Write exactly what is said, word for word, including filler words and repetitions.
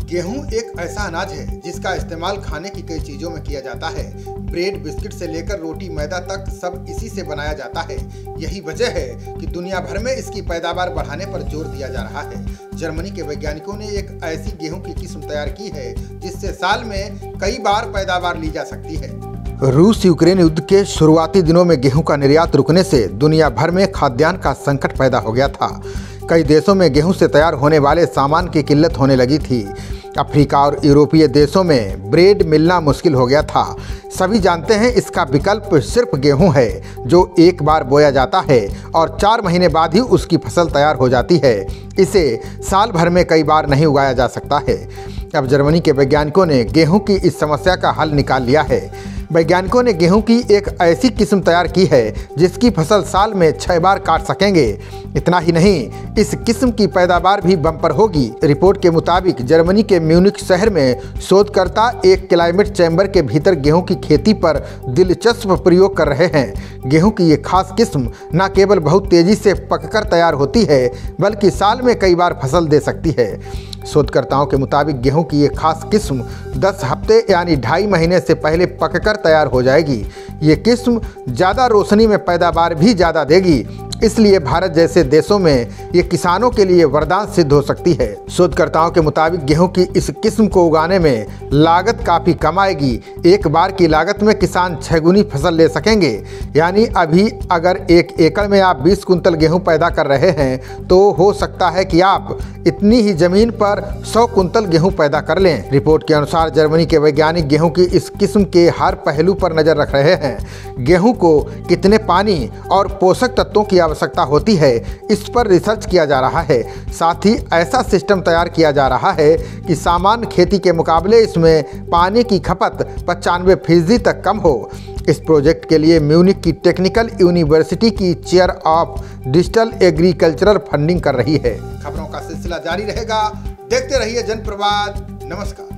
गेहूं एक ऐसा अनाज है जिसका इस्तेमाल खाने की कई चीजों में किया जाता है। ब्रेड, बिस्किट से लेकर रोटी, मैदा तक सब इसी से बनाया जाता है। यही वजह है कि दुनिया भर में इसकी पैदावार बढ़ाने पर जोर दिया जा रहा है। जर्मनी के वैज्ञानिकों ने एक ऐसी गेहूं की किस्म तैयार की है जिससे साल में कई बार पैदावार ली जा सकती है। रूस यूक्रेन युद्ध के शुरुआती दिनों में गेहूं का निर्यात रुकने से दुनिया भर में खाद्यान्न का संकट पैदा हो गया था। कई देशों में गेहूं से तैयार होने वाले सामान की किल्लत होने लगी थी। अफ्रीका और यूरोपीय देशों में ब्रेड मिलना मुश्किल हो गया था। सभी जानते हैं इसका विकल्प सिर्फ गेहूं है, जो एक बार बोया जाता है और चार महीने बाद ही उसकी फसल तैयार हो जाती है। इसे साल भर में कई बार नहीं उगाया जा सकता है। अब जर्मनी के वैज्ञानिकों ने गेहूं की इस समस्या का हल निकाल लिया है। वैज्ञानिकों ने गेहूं की एक ऐसी किस्म तैयार की है जिसकी फसल साल में छह बार काट सकेंगे। इतना ही नहीं, इस किस्म की पैदावार भी बम्पर होगी। रिपोर्ट के मुताबिक जर्मनी के म्यूनिख शहर में शोधकर्ता एक क्लाइमेट चैम्बर के भीतर गेहूं की खेती पर दिलचस्प प्रयोग कर रहे हैं। गेहूं की ये खास किस्म न केवल बहुत तेजी से पककर तैयार होती है, बल्कि साल में कई बार फसल दे सकती है। शोधकर्ताओं के मुताबिक गेहूं की ये खास किस्म दस हफ्ते यानी ढाई महीने से पहले पककर तैयार हो जाएगी। ये किस्म ज़्यादा रोशनी में पैदावार भी ज़्यादा देगी, इसलिए भारत जैसे देशों में ये किसानों के लिए वरदान सिद्ध हो सकती है। शोधकर्ताओं के मुताबिक गेहूं की इस किस्म को उगाने में लागत काफ़ी कम आएगी। एक बार की लागत में किसान छह गुनी फसल ले सकेंगे। यानी अभी अगर एक एकड़ में आप बीस कुंतल गेहूं पैदा कर रहे हैं तो हो सकता है कि आप इतनी ही जमीन पर सौ कुंतल गेहूं पैदा कर लें। रिपोर्ट के अनुसार जर्मनी के वैज्ञानिक गेहूं की इस किस्म के हर पहलू पर नज़र रख रहे हैं। गेहूं को कितने पानी और पोषक तत्वों की आवश्यकता होती है, इस पर रिसर्च किया जा रहा है। साथ ही ऐसा सिस्टम तैयार किया जा रहा है कि सामान्य खेती के मुकाबले इसमें पानी की खपत पचानवे फीसदी तक कम हो। इस प्रोजेक्ट के लिए म्यूनिख की टेक्निकल यूनिवर्सिटी की chair of digital agricultural funding कर रही है। खबरों का सिलसिला जारी रहेगा, देखते रहिए जनप्रवाद। नमस्कार।